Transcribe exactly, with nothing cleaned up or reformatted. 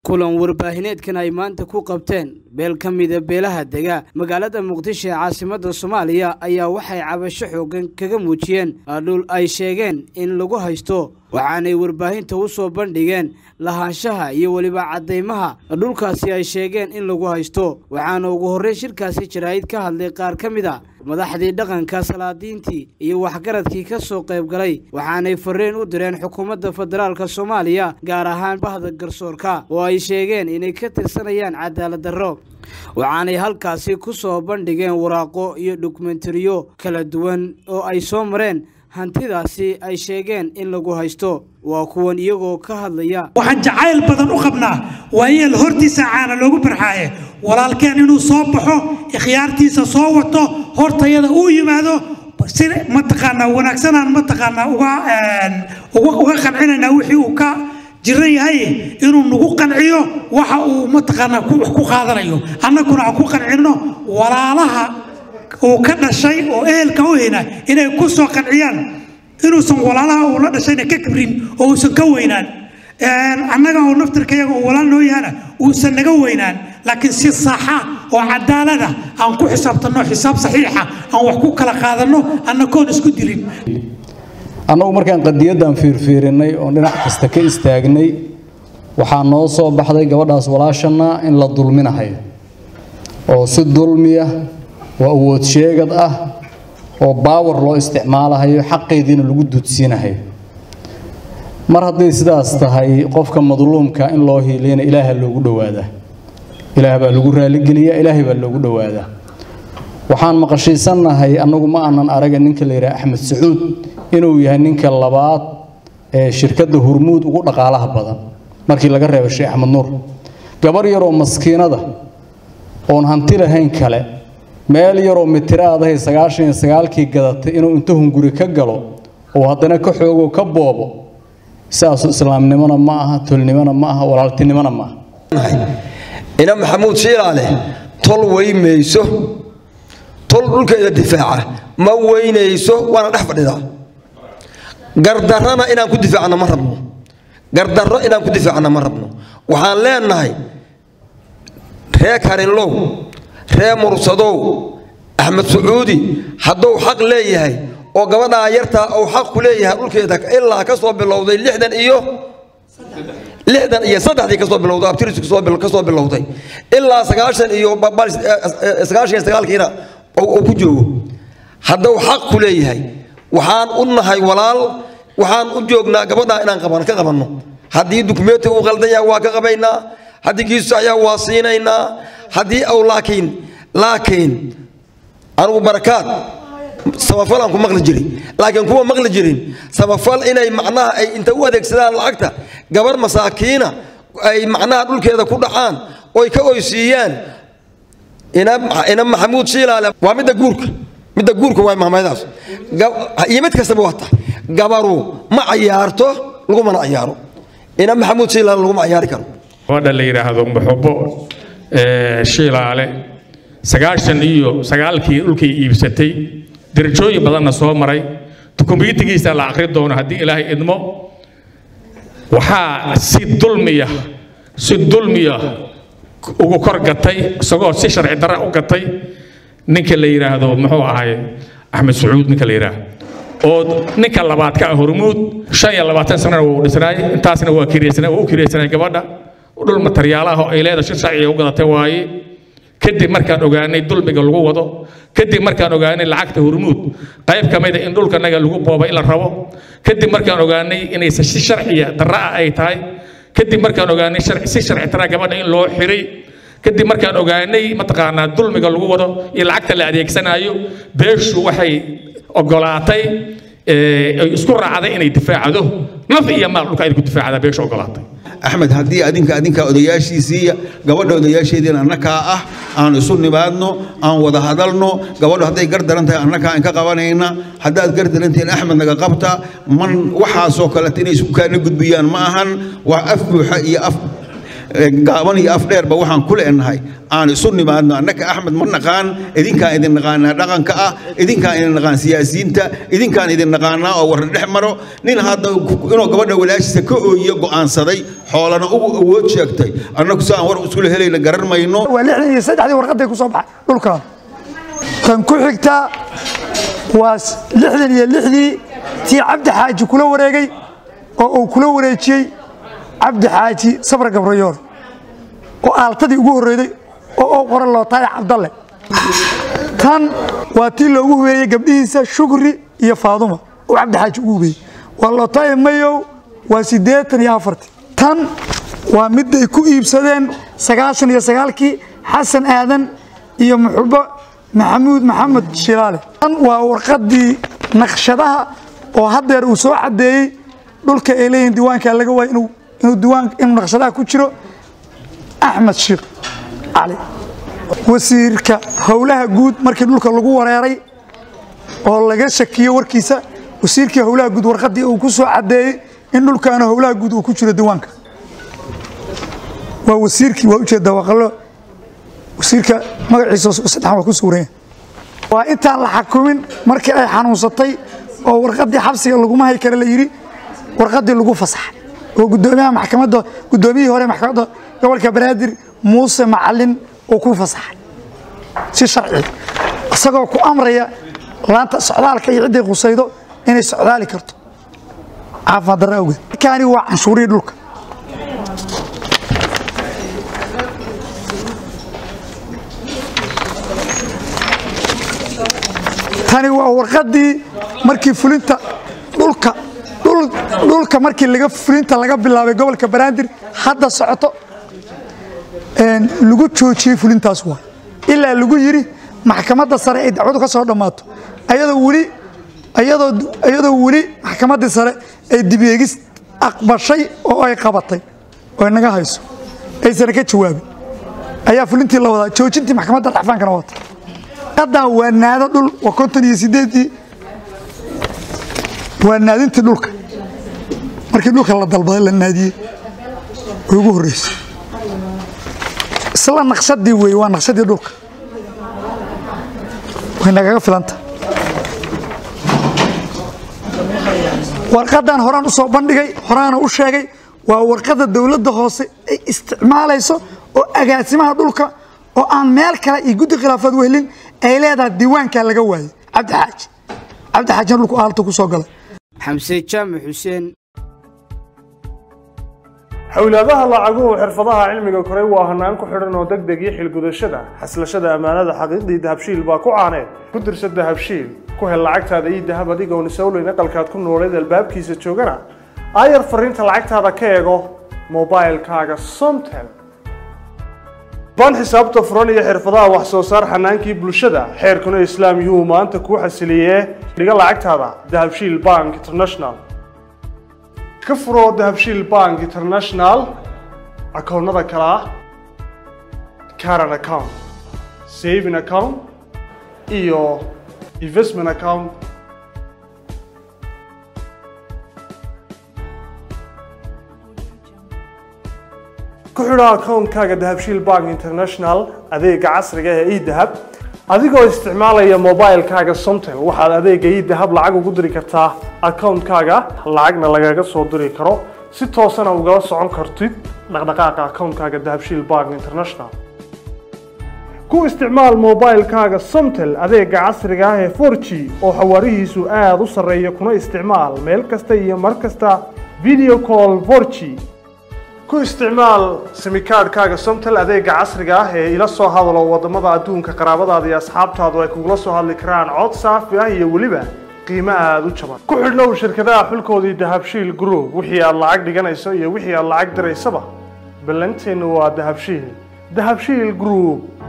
kulan warbaahineedkan ay maanta ku qabteen beel ka mid ah beelaha dega magaalada Muqdisho ee caasimadda Soomaaliya ayaa waxay cabasho xoogan kaga muujiyeen dhul ay sheegeen in lagu haysto waxaanay warbaahinta u soo bandhigeen lahaanshaha iyo waliba cadeymaha dhulkaasi ay sheegeen in lagu haysto waxaana ugu horreyn shirkaasi jaraa'id ka hadlay qaar ka mid ah madaxdii dhaqanka salaadiintii iyo waxgaradkii ka soo qayb galay waxaanay fareen u direen xukuumadda federaalka Soomaaliya gaar ahaan bahda garsoorka oo ay sheegeen inay ka tirsanayaan cadaalad darro waxaanay halkaasi ku soo bandhigeen waraaqo iyo dokumentariyo kala duwan oo ay soo mareen hantidaasi ay sheegeen in lagu haysto waa kuwan iyagoo ka hadlaya waxaan jacayl badan u qabnaa waayeel hortiisa caana loogu barxaaye walaalkeen inuu soo baxo ikhtiyaartiisa soo wato hortayada uu yimaado si ma taqaana wanaagsanaan ma taqaana uga uga uga qancinayna wixii uu ka jiran yahay inuu nagu qanciyo waxa uu ma taqaana ku qaadanayo annaguna aan ku qancino walaalaha oo ka dhashay oo eelka u hina inay ku soo qanciyaan inuu san walaalaha uu la dhashayna ka kibrin oo uu san ka weynaan een annaga oo naftirkayaga oo walaal noo yaana uu san naga weynaan laakiin si sax ah oo cadaalad ah aan ku xisaabtano xisaab saxiix ah aan wax ku kala qaadano annagoo isku dilin annagu markaan qadiyadan fiirfiirinay oo dhinac kasta ka istaagnay waxaa noo soo baxday gabadhaas walaashana in la dulminayo oo si dulmiya oo awood sheegad ah oo baawar loo isticmaalayo xaqeedina lagu dudsiinayo mar haddii sidaas tahay qofka madluumka in loo hiileena ilaahay loogu dhawaada ilaahay baa lagu raali geliya ilaahay baa loogu dhawaada waxaan maqashiisanahay anagu ma aanan araga ninka la yiraahdo Axmed Sacuud inuu yahay ninka labaad ee shirkadda Hormuud ugu dhaqaalaha badan markii laga reebo Sheekh Axmed Nuur gabar yar oo maskiinada oo hanti lahayn kale meel yar oo mitiraad ah sagaashan iyo sagaal kii gadatay inuu inta hunguri ka galo oo haddana ka xoogo ka boobo saas islaamnimada ma aha tolnimada ma aha walaaltinimada ma aha ina maxamuud shiilaale tol weymeyso tol dhulkeeda difaaca ma weyneyso waana dhex fadhidaa gardarrana inaan ku difaacno ma rabno gardarro inaan ku difaacno ma rabno waxaan leenahay ree karinlow ree mursadow Axmed Sacuudi hadduu xaq leeyahay oo gabadha yarta oo xaq ku leeyahay dhulkeeda ilaa ka soo bilowday lixdan iyo lixdan iyo saddexdii ka soo bilowday abtirisku soo bil ka soo bilowday ilaa sagaashan iyo sagaashan iyo sagaal kiina oo ku joogo hadduu xaq ku leeyahay waxaan u nahay walaal waxaan u joognaa gabadha inaan qaban ka qabanno haddii dukumeenti uu qaldan yahay waa ka qabaynaa haddii kiisu ayaa waa siinaynaa haddii aw laakiin laakiin anigu barakaad samafal aan ku maqli jiray laakiin kuwa maqli jirin samafal inay macnaha ay inta u adeegsadaan lacagta gabar masaakiina ay macnaha dhulkeeda ku dhacaan oo ay ka oysiiyaan ina ina maxamuud shiilaale waa midda guurka midda guurka waa mahmaydaas iyo mid kasta waa tahay gabaru ma ciyaarto lagu mana ciyaaro ina maxamuud shiilaale lagu ma ciyaari karo wada la yiraahdo maxbo ee shiilaale sagaashan iyo sagaalkii dhulkii iibsatay darajooyin badanna soo maray dukumiintigiisa la akhri doono haddii ilaahay idmo waxaa si dulmiya si dulmiya ugu kor gatay isagoo si sharci darro u gatay ninka la yiraahdo muxuu ahay Axmed Sacuud ninka la yiraahdo oo ninka labaad ka Hormuud shan iyo labaatan sano uu dhisnay intaasna waa kireysanay oo kireysanay gabadha dhul materiaalaha ay leedahay sharci u gadatay waaye kadib markaan ogaanay dulmiga lagu wado kadib markaan ogaanay lacagta Hormuud qayb kamid ah in dhulka naga lagu boobay ila rabo kadib markaan ogaanay inay si sharciya darra ay tahay kadib markaan ogaanay sharci si sharci tara gabadha in loo xiray kadib markaan ogaanay ma taqaanaa dulmiga lagu wado iyo lacagta la adeegsanayo beeshu waxay ogolaatay ee isku raacday inay difaacdo naf iyo maal dhulka ay ku difaacada beeshu ogolaatay أحمد هدي أدينك أدينك أودياشي سي قبل أودياشي دين أنك أه أن يسون بعدنا أن وده هذلنا قبل هدي قدر أنت أنك أنك قوانينا هذا قدر أنت أحمد نجقبته من وحى سوكلتني سكان قد بيان معهن وأف حي أف gaaban iyo af dheerba waxaan ku leenahay aan isu nimaadno annaka axmed ma naqaan idinkaan idin naqaanaa dhaqanka ah idinkaan idin naqaan siyaasiyiinta idinkaan idin naqaanaa oo warna dhex maro nin hadda inuu gabadha walaashiisa ka ooyiyo go'aansaday xoolana ugu awood sheegtay annagu si aan war isula helayna garan mayno waa lixdan iyo saddexdii warqaday ku soo baxay dhulkaan tan ku xigta waa lixdan iyo lixdii tii cabdi xaaji kula wareegay oo uu kula wareejiyey cabdi xaaji sabra gabrayoor oo aaltadii ugu horreeyay oo oo qoran loo taay cabdalle tan waa tii loogu hubeeyey gabdhihiisa shukri iyo faaduma oo cabdi xaaji ugu hubeeyey waa loo taay mayow waa siddeetan iyo afartii tan waa mid ay ku iibsadeen sagaashan iyo sagaalkii xasan aadan iyo muxubo maxamuud maxamed shilaale tan waa warqadii naqshadaha oo haddeer uu soo cadeeyey dhulka ay leeyihiin diiwaanka laga waay inuu inuu diiwaan inuu naqshadaha ku jiro axmed sheekh cali wasiirka howlaha guud markii dhulka lagu wareeray oo laga shakiyo warkiisa wasiirkii howlaha guud warqadii uu ku soo cadeeyey in dhulkaana howlaha guud uu ku jiro diiwaanka waa wasiirkii waa ujeedaa waqalo wasiirka magaciisa saddexan waa ku suuran waa intaan la xakumin markii ay xanuunsatay oo warqadii xabsiga laguma hay kara la yiri warqadii lagu fasaxay oo gudoomiyaha maxkamadda gudoomiyihii hore maxkamadda gobolka Banaadir Muuse Macalin oo ku fasaxay si sharci isagoo ku amraya laanta socdaalka iyo cidii qusaydo inay socdaali karto caafimaad darro awgeed kaani waa canshuurii dhulka tani waa warqadii markii fulinta dhulka dhulka markii laga fulinta laga bilaabay gobolka Banaadir hadda socoto een lagu joojiyay fulintaas waa ilaa lagu yiri maxkamadda sare ay dacwadu ka soo dhamaato ayadoo wali ayadoo ayadoo wali maxkamadda sare ay dib eegis aqbashay oo ay qabatay oo naga hayso ay sare ka jawaabay ayaa fulintii la wada joojintii maxkamadda dhacfaankana wata qada wanaado dhul waa konton iyo siddeed wanaadinta dhulka markii dhulka la dalbaday la naadiyay ugu horeysay isla naqshadii way waa naqshadii dhulka way naga filanta warqadan horaan u soo bandhigay horaana u sheegay waa warqada dawladda hoose ay isticmaalayso oo agaasimaha dhulka oo aan meel kale iyo guddi khilaafad wehelin ay leedahay diiwaanka laga waayay cabdi xaaji cabdi xaaji dhulku aalta ku soo galay xamse jaamac xuseen xawlaadaha lacaguhu xirfadaha cilmiga koray waa hanaan ku xidhan oo degdeg iyo xilgudashada xaslashada amaanada xaqiiqdii dahabshiil baa ku caaneed ku dirsa dahabshiil ku hel lacagtaada iyo dahab adigoon isowleyn aqalkaad ku nooleed albaabkiisa joogana ayar fariinta lacagtaada ka eego mobilkaaga somtel baan xisaabta furan iyo xirfadaha wax soo saar xanaankii bulshada xeerkuna islaam yuhu maanta kuu xasiliyee dhiga lacagtaada dahabshiil bank international ka furo dahabshiil bank international akoonnada kale ah current account saving account iyo investment account ku xidho akoonkaaga dahabshiil bank international adeega casriga ee e-dahab adigoo isticmaalaya mobilkaaga somtel waxaad adeega e-dahab lacag ugu diri kartaa akoonkaaga lacagna lagaga soo diri karo si toosana ugala socon kartid dhaqdhaqaaqa akoonkaaga dahabshiil bank international ku isticmaal mobilkaaga somtel adeega casriga ah ee four G oo xawaarihiisu aad u sarreeya kuna isticmaal meel kasta iyo mar kasta video call four G ku isticmaal simikaadhkaaga somtel adeega casriga ah ee ila soo hadalo wadamada adduunka qaraabadaada iyo asxaabtaadu ay kugula soo hadli karaan cod saafi ah iyo weliba qiimo aad u jaban ku xidhnow shirkadaha xulkoodii dahabshiil group wixii aad lacag dhiganayso iyo wixii aad lacag diraysaba ballanteenu waa dahabshiil dahabshiil group